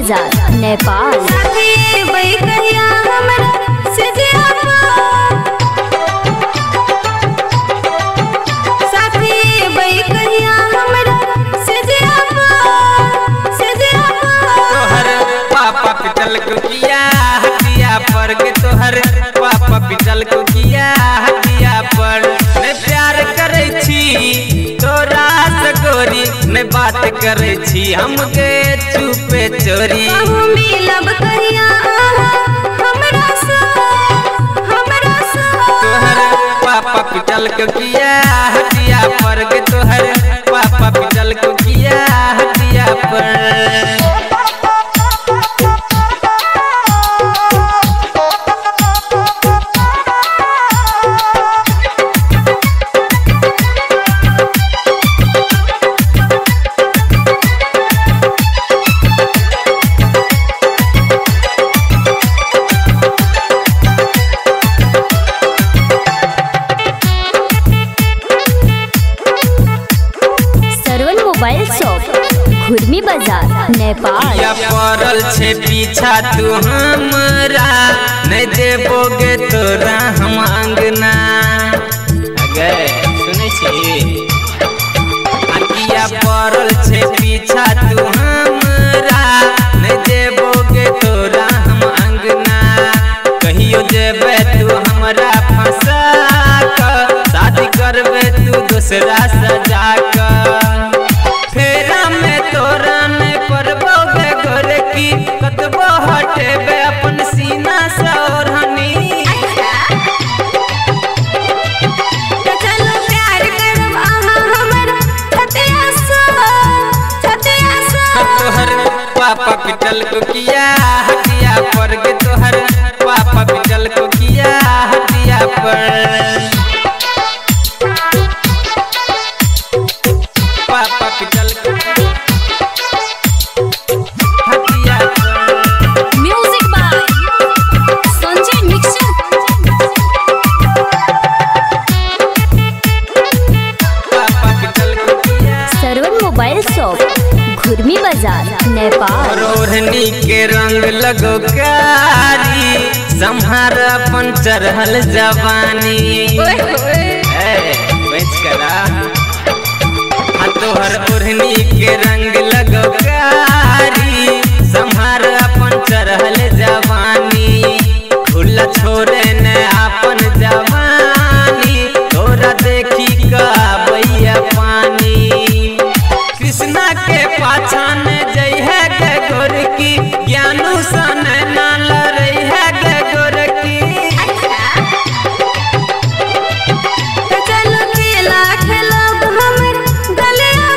बाजार नेपाल। पापा पिटल को किया हटिया पर के तोहर पापा पिटल को किया हटिया पर मैं प्यार करे छी तोरा से गोरी मैं बात करे छी हमके चुपे चोरी मिलब कहिया हमरा से तोहर पापा पिटल को किया हटिया पर के तोहर पापा पिटल को किया हटिया पर। मोबाइल शॉप घुर्मी बाजार नेपाल। पड़ल छे पीछा तू हमरा नहीं देबोगे तोरा हम अंगना अगर सुनै छी अकिया पड़ल छे पीछा तू हमरा नहीं देबोगे तोरा हम अंगना कहियो देबे तू हमरा फंसा कर शादी करबे तू दूसरा सजा कर फेरा में तोरा नहीं परबोगे गोरे की कतबो हटेबे अपन सीना से ओढ़नी चलो प्यार करब आहा हमर छतिया से तोहर पापा पिटल को किया हटिया पर के तोहर पापा पिटल को किया हटिया पर पापा पिटल को हटिया पर। Music by Sanjay mixer. पापा पिटल को किया सरवन मोबाइल शॉप घुर्मी बाजार नेपाल। ओढ़नी के रंग लगो कारी संहार अपन चढ़ल जवानी बेच करा तोहर ओढ़नी के रंग लगो कारी संहार अपन चढ़ल जवानी खुला छोड़े न अपन जवानी तोरा देखी कबैया पानी कृष्णा के पाछा न जई है गे गोर की ज्ञानू सन ना लड़ई है गे गोर की चलो खेला खेलब हमर गलिया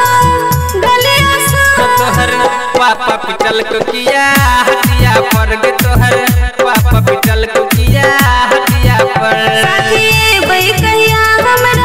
से तोहर पापा पिटल को किया हटिया पर गे तोहर पापा पिटल को किया हटिया पर साथी बई कहिया हमर